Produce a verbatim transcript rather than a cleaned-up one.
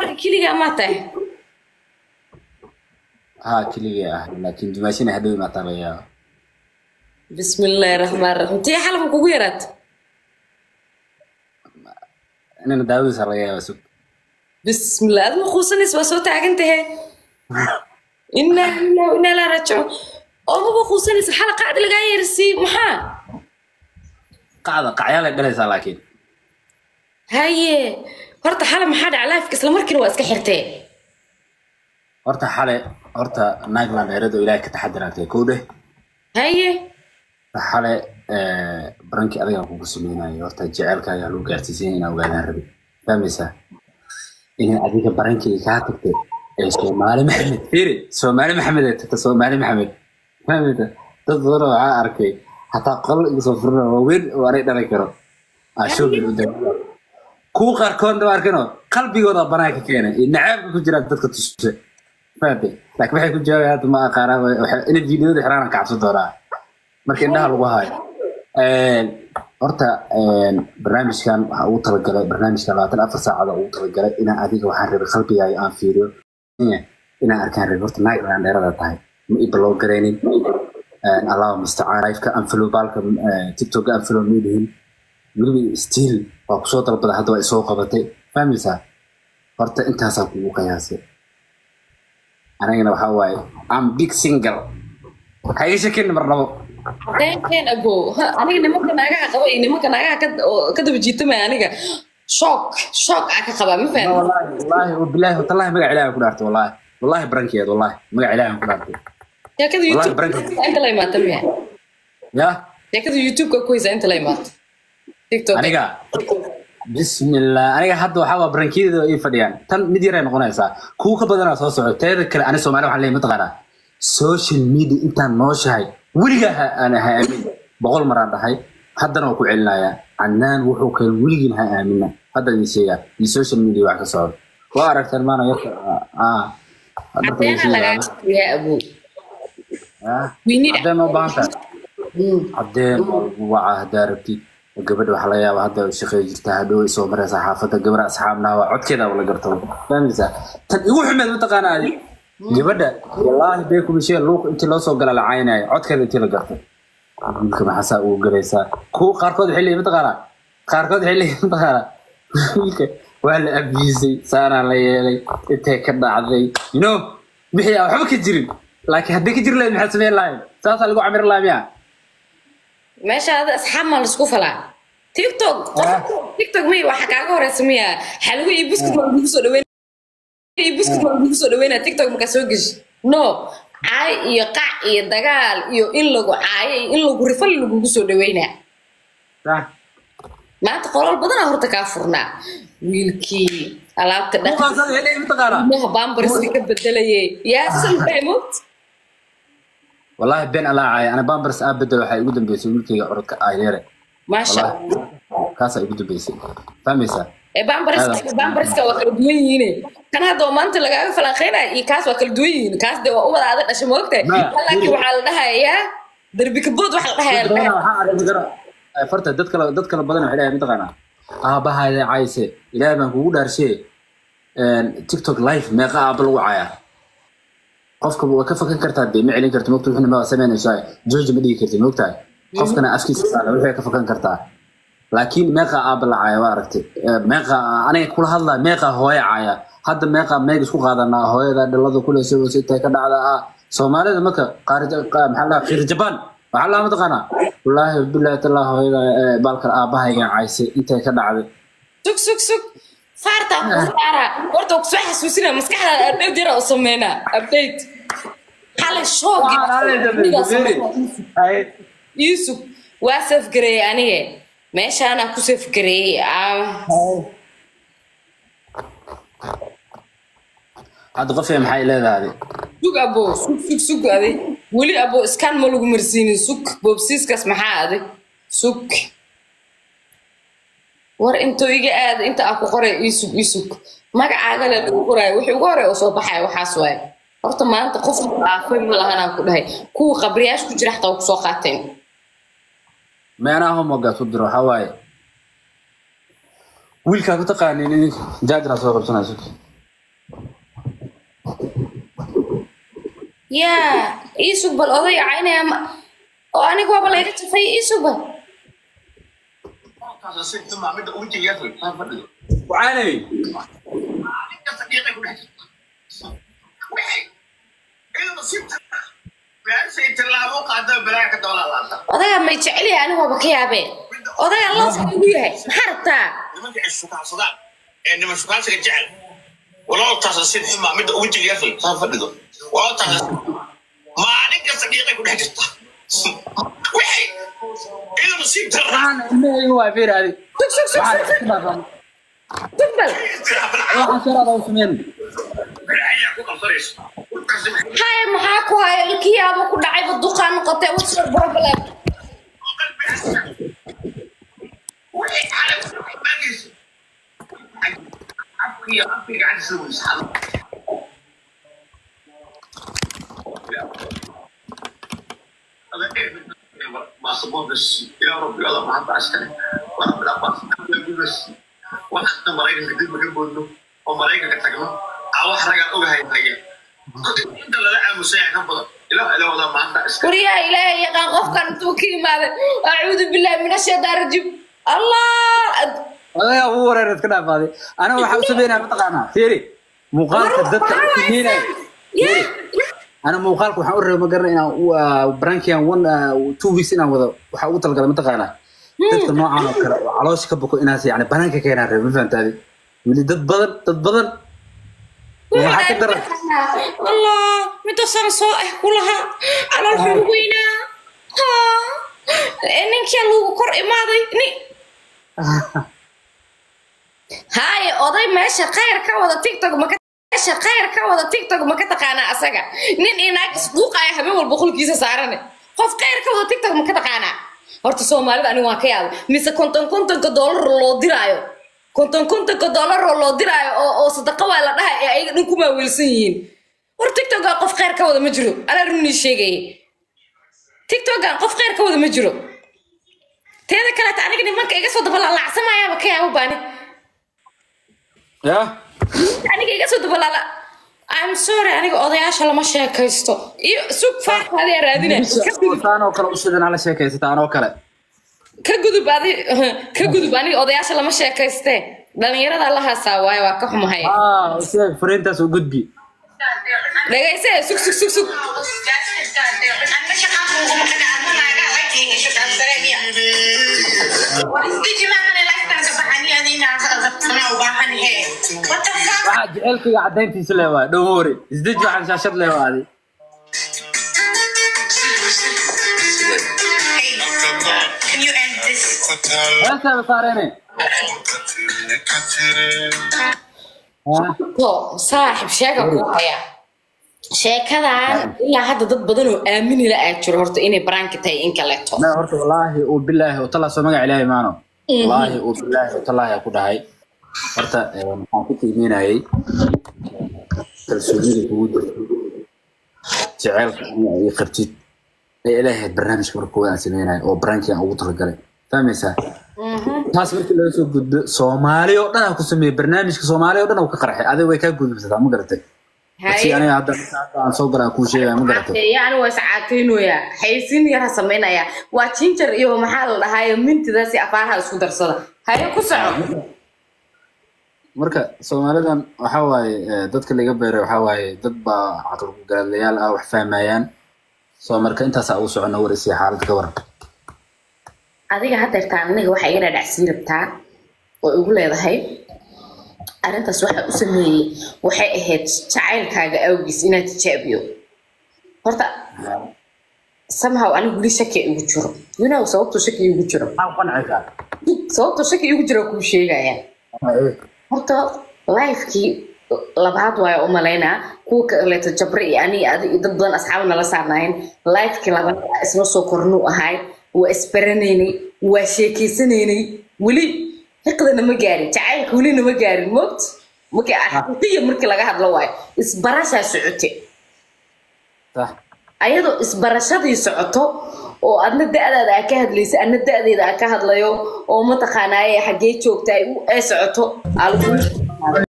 مرة كلي أماته ها كلي أه لكن دماشين هدوي ما ترى بسم الله الرحمن الرحيم تي حلم كويرات أنا نداوي سرية وسوق بسم الله أدم خوصن اسمه صوت عجنته إنا إنا إنا لا رجع أبو بخوصن اس حلقة قاعد لقاي يرسي محا قاعدة قاعدة جلسة لكن هاي هرت حلم محاد على فيك إسلام مركن واسك حرتين horta xalay horta naagland dheerada ilaahay ka taxadiraatay koode هاي xalay ee baranki adiga ku sameeyay horta jaceelkaaga loo gaarsiisay inaa ogaadaan rabi fahmaysaa in adiga baranki ka tagtay ee Soomaali Maxamed fiiri Soomaali Maxamed ee tagtay Soomaali Maxamed fahmaysaa dad badan oo arkay hataa qol iga soo furna weyn oo aray dhalay karo ashoobi u daawo ku qarkoon da arkano qalbigooda banaanka keenay nacaabka ku jira dadka tusay فهمت لكن waxay ku jawaabay ma aqaana in fiidiyoda xiraan ka cabso doonaa markii indhaha lagu hayo ee horta ee barnaamijkan waxa uu talagalay barnaamijka labaatan iyo afar saacada uu talagalay in adiga waxaan rabay qalbigaaga aan fiiriyo in aan arkaan rabay horta naagland dheerada tahay ma i blow gareenin ee allah musta'an live-ka aan follow balka TikTok aan follow meedihin wili still waa ku soo dalbada hadda way soo qabatay fahmaysaa horta intaas aan kugu qiyaasay أنا waxa waaye I'm big single هاي شكل مرة كان كان أبو أنا نمك ناقة قوي نمك ناقة كد كد بجيت ما أنا شوك شوك عك قبا ما فاهم والله والله وبالله والله ما قاعد عليها كلارت والله والله برانكي والله ما قاعد عليها كلارت يا كذا يوتيوب أنت لا ما تمي يا يا كذا يوتيوب كويس أنت لا ما تيك توك أنا بسم الله أنا حد وحوا برانكي ذو يفديان تن مديرين قناصة كوك بدنا صوص تذكر أنا سومالي وحلي متغرى سوشيال ميديا أنت نوشهاي ولقاها أنا هامين بقول مرة هاي حد أنا وكو علنا يا عنان وحوك ولقينها آمنا هذا الشيء السوشيال ميديا وعك صار وأرك ترمانا يك آه عدنا يا أبو آه عدنا ما بانتا عدنا وعه داربتي وقبل وحلا يا وهذا الشيخ يجتهدوا يسوون مرة صحافة قبل أصحابنا وعد كذا ولا قرطوا فهمت تن يروح من منطقة هذه قبل والله بيكم شيء لوك أنت لو سوق على عيني عد كذا أنت لا قرطوا يمكن حساء وجلسة كو قاركود حلي منطقة قاركود حلي منطقة ولا أبيزي صار علي أنت كذا عذي ينو بحياة وحبك تجري لكن هديك تجري لين حسبين لاين ساسا لقوا عمر الله مياه ماشي هذا أصحاب ما نسقف لا تيك توك تيك توك مي واحد كاغو رسمية حلوة يبسك ما بيوصل دوين يبسك ما بيوصل دوين تيك توك مكسوقش نو عاي يقع يدقال يو إن لقو عاي إن لقو رفل لقو بيوصل دوين صح ما تقول البدن هو تكافرنا ويلكي ألعب تدخل مو خاصة هلي متقارا ما بامبرس اللي كبدليه يا سلام موت والله بين الله عاي أنا بامبرس أبدل وحي يقدم بيسي ولكي عرض كآيليري ما شاء الله كاسا يقدم بيسي فهميسا بامبرس بامبرس كوكل دويني كان هذا ما أنت لقاه فلاخينا يكاس وكل دوين كاس ده وأول هذا عشان وقته لكن وحالنا يا دربي كبود وحالنا يا فرت دتك دتك بدنا عليها متقنا آه بها عايسة إلى ما هو دار شيء تيك توك لايف ما قابل وعيا قفك وكيف فكر كرتها دي معلن كرت مكتوب إحنا ما سمعنا شيء جوج مدي كرت مكتوب قفك أنا أفكي سالة ولا كيف فكر كرتها لكن ما قابل عيا واركتي ما أنا كل هذا ما قا هواي عيا هذا ما قا ما يسوق هذا أنا هواي هذا الله كله سوى ستة كذا على سومالي ده مك قارج محل خير جبان محل ما تقنا والله بالله الله هواي بالك أباها يعني عايسة أنت كذا على سك سك سك فارتا فارا ورتو كسوح سوسنا مسكحة أبدي جرا وصمينا أبديت حال الشوق يوسف واسف جري أنا ماشي أنا كسف جري هذا غفية محايل هذا سوق أبو سوق سوق سوق هذه ولي أبو إسكان ملوك مرسيني سوق بوبسيس كاس محا هذه سوق war intuu iga aad inta aan ku qoray iisug iisug magacaaga la lagu qoray wuxuu ugu horay oo soo baxay waxaas waay horta maanta qof aafay ma lahan aan ku dhahay kuwa qabriyash ku jira xataa ku soo qaateen meena hom waga soo diro hawaaye wiilka ku taqaaneen jaajra soo qabsanayso يا إيسو بالقضية عيني أما وأنا قبل لا يتفي إيسو بال وعاني odaga ma jecel yahay anigu waba ka yaabeen odaga Allah subhanahu yahay maxaa rabtaa nimanka ay shukaansadaan ee niman shukaansiga jecel walaal taas sid xuma mid wajiga yaqul saan fadhido walaal taas maalin kasta qiiqay ku dhex jirta wixii ila nasiib daraan إنه هو في هذه sug sug sug sug sug bal waxaan sharaada u sameeyay ayaa ku qalfariis hay maxaa ku hay ilkiyaabo ku dhacay duqaan noqotay what's your problem wixii xalay baagis afkii afkii gacan soo saal ما صبوا بس يا رب يلا ما عاد عسكري وانا بلا باص بس وحتى مريكا قديم ما كان بقول له ومريكا كتجمع او حاجه اوغا هي هي انت لا لا مساعد كان بدل لا لا والله ما عاد عسكري وريا إلهي يقان قف كان توكي ماذا أعوذ بالله من الشيطان الرجيم الله هذا هو ورد كده فاضي أنا وحاول سبينا متقنا فيري مقال كذبت سنين أنا مقالك وحاول ما قرنا إنا وبرانكيان one two weeks إنا وذا وحاول تلقى متقنا تذكر نوع أنا كلا علاش كبكو إناس يعني برانكي كينا ربي فهمت هذه يقولي ضد بدل ضد بدل وما حد قدر الله متى صار صائح كلها على الحروينا ها إنك يا لو قرء ماضي ني هاي أضي ماشي خير كوضا تيك توك ما ماشي خير كوضا تيك توك ما كتقانا أساقا نين إناك صدوق يا حبيب والبخول كيسا سارني قف خير كوضا تيك توك ما كتقانا horta Soomaalidu ani waan ka yaab mise konton konton ka dollar loo diraayo konton konton ka dollar loo diraayo oo oo sadaqa waa la dhahay ay ayaga dhan kuma weelsan yihiin war TikTok qof khayr ka wada ma jiro ala runni sheegay TikTok qof khayr ka wada ma jiro teeda kale ta aniga nimanka iga soo dabala lacsamaya ba ka yaabo baani ya aniga iga soo dabala I'm sorry aniga odayaasha lama sheekaysto iyo suuq faaqaad raadina taano kala u sidana la sheekaysta taano kale ka gudub adi ka gudub aniga odayaasha lama sheekayste dhalinyarada la haasaa waayo waa ka xumahay ah sida fariintaas u gudbi dhagayse sug sug sug sug waxaa jecelkayga cadayntiisa le waa don't worry isdeji waxaan shaashad le waa adi Can you end this? heestaa basaarene to saaxib sheeka ku haya sheekadan ilaa hadda dad badan oo aamini la aad jiro horta inay branki tahay in kale to ma horta wallaahi oo bilaahi oo tala soo magac ilaahay maano wallaahi oo bilaahi oo tallaahi ku dhahay horta waxaan ku qiimeynayay kalsoonida kugu jirto jaceylka iyo qartid ee ilaahay barnaamijka markuu aan sameeyay oo branki aan ugu talagalay fahmaysaa taas markii laga soo gudbo Soomaali oo dhan ku sameeyay barnaamijka Soomaali oo dhan oo ka qarxay adiga way ka gudubsataa ma garatay si aniga hadda aan soo garaa ku sheegay ma garatay yani waa saacateenooya haysin yar sameynaya waa ginger iyo maxaa la dhahay mintidaasi afaaraha isku darsada haye ku soco marka Soomaalidan waxa waaye dadka laga beeray waxa waaye dad ba aqal ku garaadlayaal ah wax fahmayaan soo marka intaas aan u socono war isii xaalad ka waran adiga hadda taan aniga waxa iga dhacsiin rabtaa oo ugu leedahay arintaas waxa u sameeyay waxay ahayd jacaylkaaga awgiis inaad jaabiyo horta somehow anigu li shaki ugu jiro you know sababtu shaki ugu jiro aan qancaysaa sababtu shaki ugu jiro ku sheegaya horta life-kii labaad waa u maleynaa kuwa kale jabri ani adi dad badan asxaabna la saarnaayeen life-kii labaad isma soo kornu ahay waa isbaranayni waa sheekaysanayni wali hiqdana ma gaarin jacaylka wali ma gaarin moot markii xaqiiqiya markii laga hadlo waay isbarasha socote صح ayadoo isbarashadii socoto oo adna da'daada ka hadlaysa adna da'deeda ka hadlayo oo ma taqaanaaye xagee joogtay ee socoto alku